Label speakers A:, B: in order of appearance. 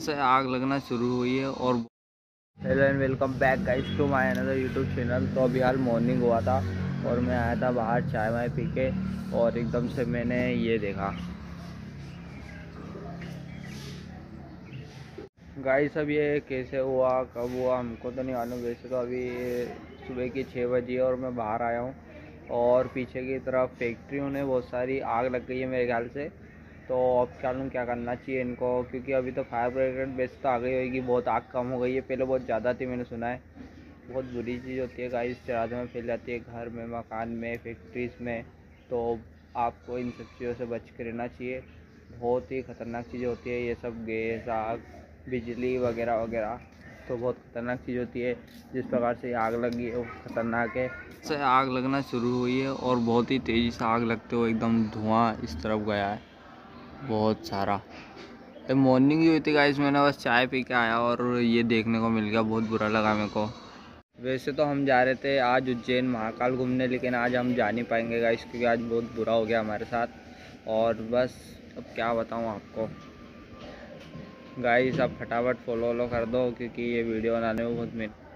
A: से आग लगना शुरू हुई है। और hello and welcome back guys to my another YouTube channel. तो अभी हाल मॉर्निंग हुआ था और मैं आया था बाहर चाय वाय पी के, और एकदम से मैंने ये देखा गाइस। अब ये कैसे हुआ कब हुआ हमको तो नहीं मालूम। वैसे तो अभी सुबह की 6 बजी और मैं बाहर आया हूँ, और पीछे की तरफ फैक्ट्रियों ने बहुत सारी आग लग गई है मेरे ख्याल से। तो अब क्या करना चाहिए इनको, क्योंकि अभी तो फायर ब्रिगेड बेस तो आ गई होगी, बहुत आग कम हो गई है, पहले बहुत ज़्यादा थी मैंने सुना है। बहुत बुरी चीज़ होती है गाइस, रात में फैल जाती है घर में, मकान में, फैक्ट्रीज में। तो आपको इन सब चीज़ों से बच के रहना चाहिए। बहुत ही ख़तरनाक चीज़ होती है ये सब, गैस, आग, बिजली वगैरह वगैरह। तो बहुत ख़तरनाक चीज़ होती है। जिस प्रकार से आग लगी है वो ख़तरनाक है। से आग लगना शुरू हुई है और बहुत ही तेज़ी से आग लगते हुए एकदम धुआं इस तरफ गया है बहुत सारा। मॉर्निंग जो हुई थी गाइस, मैंने बस चाय पी के आया और ये देखने को मिल गया, बहुत बुरा लगा मेरे को। वैसे तो हम जा रहे थे आज उज्जैन महाकाल घूमने, लेकिन आज हम जा नहीं पाएंगे गाइस, क्योंकि आज बहुत बुरा हो गया हमारे साथ। और बस अब क्या बताऊं आपको गाइस, आप फटाफट फॉलो कर दो, क्योंकि ये वीडियो बनाने में बहुत